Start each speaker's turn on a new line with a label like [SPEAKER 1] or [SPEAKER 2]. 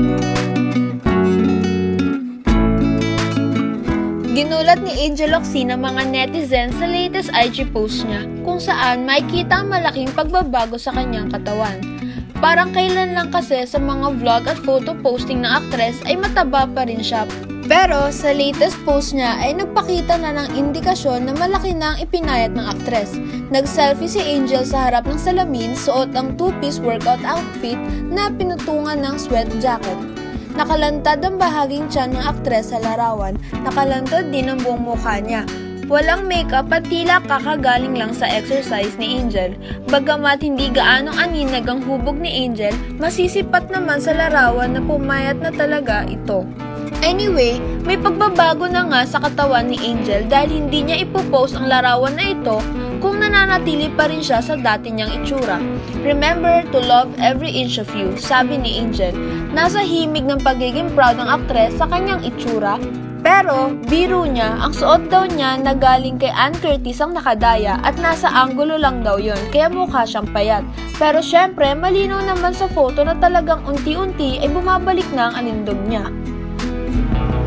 [SPEAKER 1] Ginulat ni Angel Locsin ang mga netizens sa latest IG post niya kung saan makikita ang malaking pagbabago sa kanyang katawan. Parang kailan lang kasi sa mga vlog at photo posting ng aktres ay mataba pa rin siya. Pero sa latest post niya ay nagpakita na ng indikasyon na malaki na ang ipinayat ng aktres. Nag-selfie si Angel sa harap ng salamin, suot ang two-piece workout outfit na pinutungan ng sweat jacket. Nakalantad ang bahaging tiyan ng aktres sa larawan, nakalantad din ang buong mukha niya. Walang makeup at tila kakagaling lang sa exercise ni Angel. Bagamat hindi gaanong aninag ang hubog ni Angel, masisipat naman sa larawan na pumayat na talaga ito. Anyway, may pagbabago na nga sa katawan ni Angel dahil hindi niya ipopost ang larawan na ito kung nananatili pa rin siya sa dati niyang itsura. Remember to love every inch of you, sabi ni Angel. Nasa himig ng pagiging proud ng aktres sa kanyang itsura. Pero, biro niya, ang suot daw niya na galing kay Ann Curtis ang nakadaya at nasa anggulo lang daw yon, kaya mukha siyang payat. Pero syempre, malinaw naman sa photo na talagang unti-unti ay bumabalik na ang alindog niya.